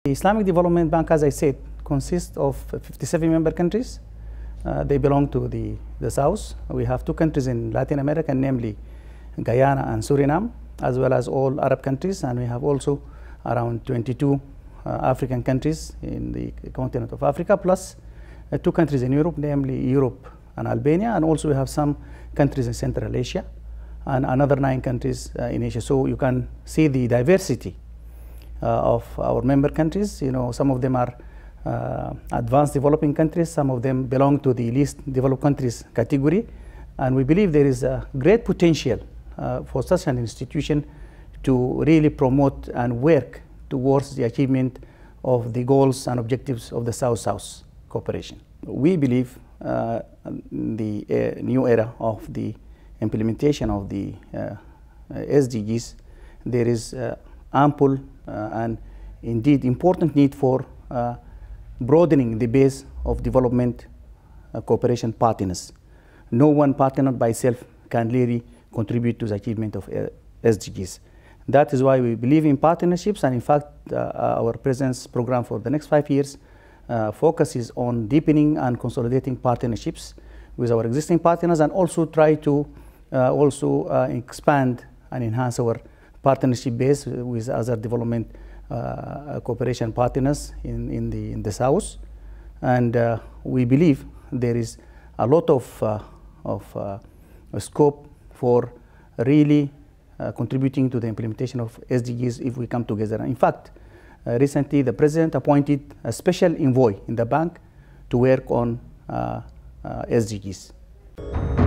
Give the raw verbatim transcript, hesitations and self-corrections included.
The Islamic Development Bank, as I said, consists of fifty-seven member countries. Uh, they belong to the, the South. We have two countries in Latin America, namely Guyana and Suriname, as well as all Arab countries, and we have also around twenty-two uh, African countries in the continent of Africa, plus uh, two countries in Europe, namely Europe and Albania, and also we have some countries in Central Asia and another nine countries uh, in Asia. So you can see the diversity uh, of our member countries. You know, some of them are uh, advanced developing countries, some of them belong to the least developed countries category, and we believe there is a great potential uh, for such an institution to really promote and work towards the achievement of the goals and objectives of the South-South cooperation. We believe uh, the uh, new era of the implementation of the uh, S D Gs, there is uh, ample uh, and indeed important need for uh, broadening the base of development uh, cooperation partners. No one partner by itself can really contribute to the achievement of uh, S D Gs. That is why we believe in partnerships, and in fact uh, our presence program for the next five years uh, focuses on deepening and consolidating partnerships with our existing partners, and also try to uh, also uh, expand and enhance our partnership base with other development uh, cooperation partners in, in, the, in the South. And uh, we believe there is a lot of, uh, of uh, scope for really Uh, contributing to the implementation of S D Gs if we come together. In fact, uh, recently the President appointed a special envoy in the bank to work on uh, uh, S D Gs.